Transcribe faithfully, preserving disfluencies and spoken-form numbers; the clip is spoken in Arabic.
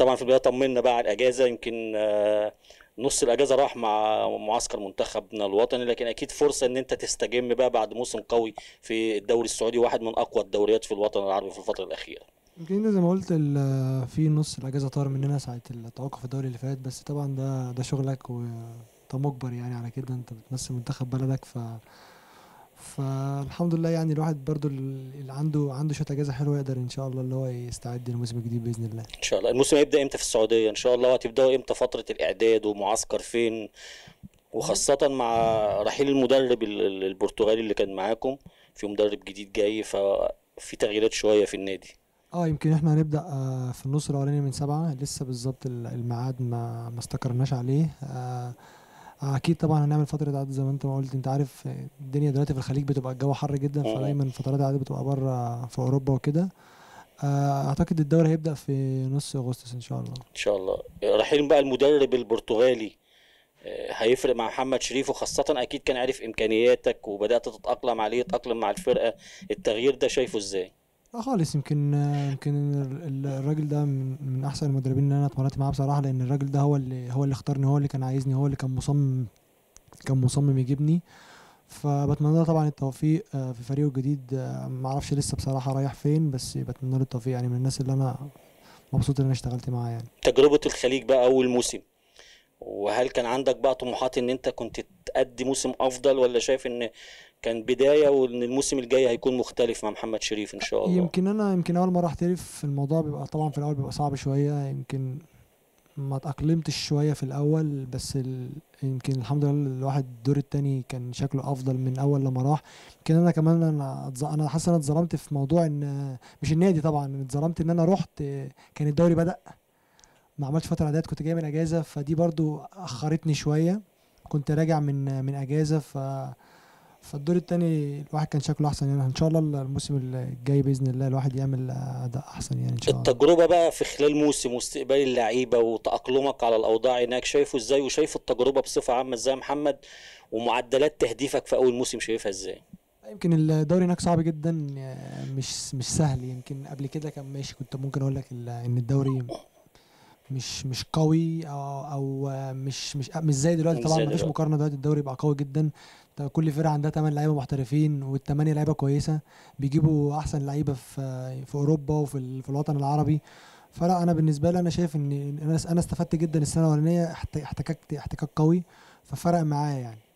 طبعا في البدايه طمنا بقى على الاجازه، يمكن آه، نص الاجازه راح مع معسكر منتخبنا الوطني، لكن اكيد فرصه ان انت تستجم بقى بعد موسم قوي في الدوري السعودي، واحد من اقوى الدوريات في الوطن العربي في الفتره الاخيره. يمكن انت زي ما قلت ال- في نص الاجازه طار مننا ساعه التوقف الدوري اللي فات، بس طبعا ده ده شغلك وانت مجبر يعني على كده، انت بتمثل منتخب بلدك. ف فالحمد لله يعني الواحد برضو اللي عنده عنده شويه اجازه حلوه يقدر ان شاء الله اللي هو يستعد للموسم الجديد باذن الله. ان شاء الله. الموسم هيبدا امتى في السعوديه ان شاء الله؟ وهتبداوا امتى فتره الاعداد ومعسكر فين؟ وخاصه مع رحيل المدرب ال- ال- البرتغالي اللي كان معاكم، في مدرب جديد جاي، ففي تغييرات شويه في النادي. اه يمكن احنا هنبدأ آه، في النص الأولاني من سبعة، لسه بالظبط ال- الميعاد ما ما استقرناش عليه. آه، آه، أكيد طبعا هنعمل فترة إعداد زي ما أنت ما قلت. أنت عارف آه، الدنيا دلوقتي في الخليج بتبقى الجو حر جدا، م- فدايما فترات الإعداد بتبقى بره في أوروبا وكده. آه، أعتقد الدوري هيبدأ في نص أغسطس إن شاء الله. ان شاء الله. رحيل بقى المدرب البرتغالي آه، هيفرق مع محمد شريف، وخاصة أكيد كان عارف إمكانياتك وبدأت تتأقلم عليه، تتأقلم مع الفرقة. التغيير ده شايفه إزاي؟ اه خالص. يمكن آه، يمكن ال- ال- الراجل ده من من احسن المدربين اللي انا اتمرنت معاه بصراحه، لان الراجل ده هو اللي هو اللي اختارني، هو اللي كان عايزني، هو اللي كان مصمم كان مصمم يجيبني. فبتمنى له طبعا التوفيق آه، في فريقه الجديد. آه، ما اعرفش لسه بصراحة رايح فين، بس بتمنى له التوفيق، يعني من الناس اللي انا مبسوط ان انا اشتغلت معاه يعني. تجربة الخليج بقى أول موسم، وهل كان عندك بقى طموحات إن أنت كنت تأدي موسم أفضل، ولا شايف إن كان بداية وإن الموسم الجاي هيكون مختلف مع محمد شريف إن شاء الله؟ يمكن انا يمكن اول مرة احترف الموضوع بيبقى طبعا في الاول بيبقى صعب شوية. يمكن ما اتأقلمتش شوية في الاول، بس ال... يمكن الحمد لله الواحد الدور التاني كان شكله افضل من اول لما راح. يمكن انا كمان انا أتظ- انا حاسس ان انا اتظلمت في موضوع ان مش النادي طبعا، اتظلمت ان انا رحت كان الدوري بدأ، ما عملتش فترة اعداد، كنت جاي من اجازة، فدي برضو اخرتني شوية. كنت راجع من من اجازة. ف فالدور التاني الواحد كان شكله احسن يعني. ان شاء الله الموسم الجاي باذن الله الواحد يعمل اداء احسن يعني ان شاء الله. التجربة بقى في خلال موسم واستقبال اللعيبة وتأقلمك على الأوضاع هناك شايفه إزاي؟ وشايف التجربة بصفة عامة إزاي يا محمد؟ ومعدلات تهديفك في أول موسم شايفها إزاي؟ يمكن الدوري هناك صعب جدا، مش مش سهل. يمكن قبل كده كان ماشي، كنت ممكن اقول لك ان الدوري مش مش قوي او او مش مش مش زي دلوقتي. مش طبعا زي ما فيش دلوقتي. مقارنه، دلوقتي الدوري بقى قوي جدا. طب كل فرقه عندها ثمانية لعيبه محترفين، والثمانيه لعيبه كويسه، بيجيبوا احسن لعيبه في في اوروبا وفي ال- في الوطن العربي. فلا انا بالنسبه لي انا شايف ان انا انا استفدت جدا السنه الاولانيه، احت- احتككت احتكاك قوي، ففرق معايا يعني.